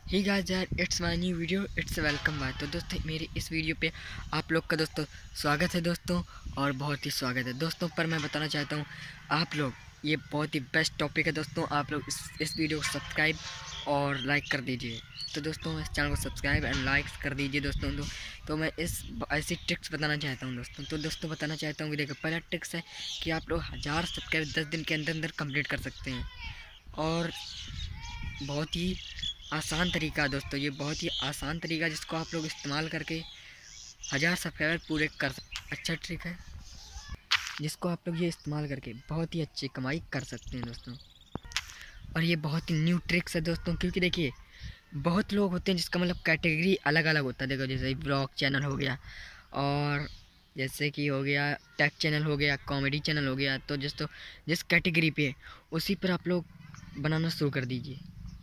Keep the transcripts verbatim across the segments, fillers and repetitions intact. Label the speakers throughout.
Speaker 1: ही guys यार, it's my new video, it's welcome back. तो दोस्तों मेरे इस वीडियो पे आप लोग का दोस्तों स्वागत है दोस्तों, और बहुत ही स्वागत है दोस्तों। पर मैं बताना चाहता हूँ आप लोग, ये बहुत ही बेस्ट टॉपिक है दोस्तों। आप लोग इस इस वीडियो को सब्सक्राइब और लाइक कर दीजिए। तो दोस्तों इस चैनल को सब्सक्राइब एंड लाइक कर दीजिए दोस्तों। तो, तो मैं इस ऐसी ट्रिक्स बताना चाहता हूँ दोस्तों। तो दोस्तों बताना चाहता हूँ वीडियो का पहला ट्रिक्स है कि आप लोग हज़ार सब्सक्राइब दस दिन के अंदर अंदर कंप्लीट कर सकते हैं। और बहुत ही आसान तरीका है दोस्तों, ये बहुत ही आसान तरीका जिसको आप लोग इस्तेमाल करके हज़ार सब्सक्राइबर पूरे कर सकते। अच्छा ट्रिक है जिसको आप लोग ये इस्तेमाल करके बहुत ही अच्छी कमाई कर सकते हैं दोस्तों। और ये बहुत ही न्यू ट्रिक्स है दोस्तों, क्योंकि देखिए बहुत लोग होते हैं जिसका मतलब कैटेगरी अलग अलग होता है। देखो जैसे ब्लॉग चैनल हो गया, और जैसे कि हो गया टेक चैनल हो गया, कॉमेडी चैनल हो गया। तो जिस तो जिस कैटेगरी पे है उसी पर आप लोग बनाना शुरू कर दीजिए।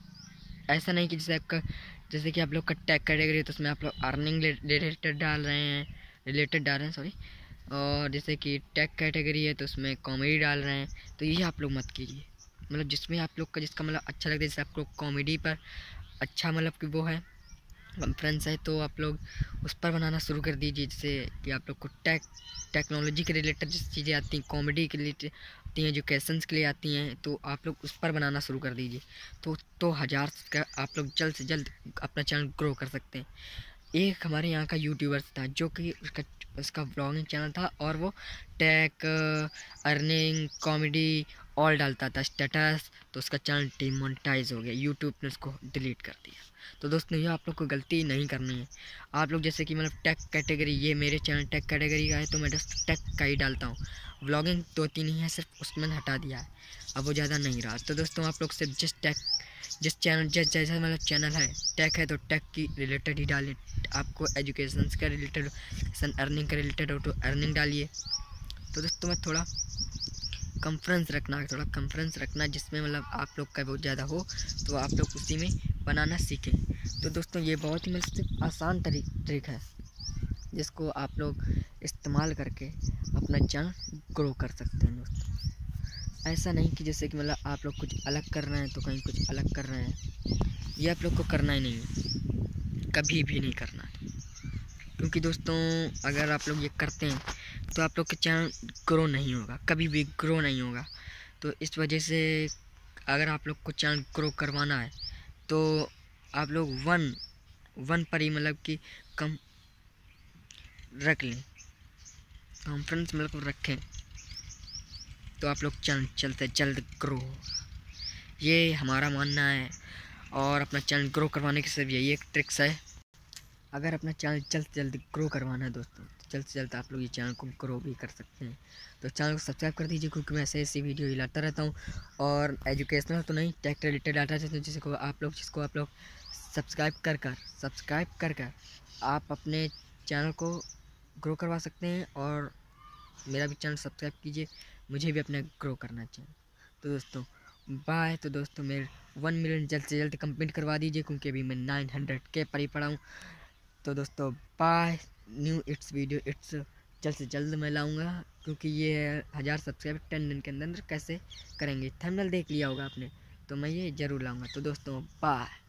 Speaker 1: ऐसा नहीं कि जैसे आपका जैसे कि आप लोग का टैग कैटेगरी है तो उसमें आप लोग अर्निंग रिलेटेड डाल रहे हैं रिलेटेड डाल रहे हैं सॉरी और जैसे कि टैग कैटेगरी है तो उसमें कॉमेडी डाल रहे हैं। तो ये आप लोग मत कीजिए। मतलब जिसमें आप लोग का जिसका मतलब अच्छा लगता है, जैसे आप लोग कॉमेडी पर अच्छा मतलब कि वो है कॉन्फ्रेंस है, तो आप लोग उस पर बनाना शुरू कर दीजिए। जैसे कि आप लोग को टेक टेक्नोलॉजी के रिलेटेड जिस चीज़ें आती हैं, कॉमेडी के रिलेटेड आती हैं, एजुकेशंस के लिए आती हैं, तो आप लोग उस पर बनाना शुरू कर दीजिए। तो तो हज़ार का आप लोग जल्द से जल्द अपना चैनल ग्रो कर सकते हैं। एक हमारे यहाँ का यूट्यूबर था जो कि उसका उसका व्लॉगिंग चैनल था, और वो टेक, अर्निंग, कॉमेडी ऑल डालता था स्टेटस। तो उसका चैनल डिमोनेटाइज हो गया, यूट्यूब ने उसको डिलीट कर दिया। तो दोस्तों ये आप लोग को गलती नहीं करनी है। आप लोग जैसे कि मतलब टेक कैटेगरी, ये मेरे चैनल टेक कैटेगरी का है तो मैं जस्ट टेक का ही डालता हूँ। व्लॉगिंग दो तीन ही है सिर्फ, उसमें मैंने हटा दिया है, अब वो ज़्यादा नहीं रहा। तो दोस्तों आप लोग सिर्फ जिस टेक जिस चैनल जिस जैसा मतलब चैनल है टेक है तो टेक की रिलेटेड ही डालिए। आपको एजुकेशन का रिलेटेड, अर्निंग का रिलेटेड हो तो अर्निंग डालिए। तो दोस्तों मैं थोड़ा कॉन्फ्रेंस रखना थोड़ा कॉन्फ्रेंस रखना जिसमें मतलब आप लोग का बहुत ज़्यादा हो, तो आप लोग उसी में बनाना सीखें। तो दोस्तों ये बहुत ही मतलब आसान ट्रिक है जिसको आप लोग इस्तेमाल करके अपना चैनल ग्रो कर सकते हैं दोस्तों। ऐसा नहीं कि जैसे कि मतलब आप लोग कुछ अलग कर रहे हैं तो कहीं कुछ अलग कर रहे हैं। ये आप लोग को करना ही नहीं है, कभी भी नहीं करना है। क्योंकि दोस्तों अगर आप लोग ये करते हैं तो आप लोग का चैनल ग्रो नहीं होगा, कभी भी ग्रो नहीं होगा। तो इस वजह से अगर आप लोग को चैनल ग्रो करवाना है तो आप लोग वन वन पर ही मतलब कि कम रख लें, कॉन्फ्रेंस मतलब रखें, तो आप लोग चैनल चलते जल्द ग्रो हो। ये हमारा मानना है। और अपना चैनल ग्रो करवाने की सिर्फ यही एक ट्रिक्स है। अगर अपना चैनल जल्द से जल्द ग्रो करवाना है दोस्तों तो जल्द से जल्द आप लोग ये चैनल को ग्रो भी कर सकते हैं। तो चैनल को सब्सक्राइब कर दीजिए, क्योंकि मैं ऐसे ऐसी वीडियो ही लाता रहता हूँ। और एजुकेशनल तो नहीं, टेक रिलेटेड डाटा चाहते हैं जिसको आप लोग जिसको आप लोग सब्सक्राइब कर कर सब्सक्राइब कर कर आप अपने चैनल को ग्रो करवा सकते हैं। और मेरा भी चैनल सब्सक्राइब कीजिए, मुझे भी अपना ग्रो करना चाहिए। तो दोस्तों बाय। तो दोस्तों मेरे वन मिलियन जल्द से जल्द कंप्लीट करवा दीजिए, क्योंकि अभी मैं नाइन हंड्रेड के पर ही पड़ा हूँ। तो दोस्तों bye. New it's video it's जल्द से जल्द मैं लाऊंगा, क्योंकि ये हज़ार सब्सक्राइबर टेन दिन के अंदर अंदर कैसे करेंगे, थंबनेल देख लिया होगा आपने, तो मैं ये ज़रूर लाऊंगा। तो दोस्तों बाय।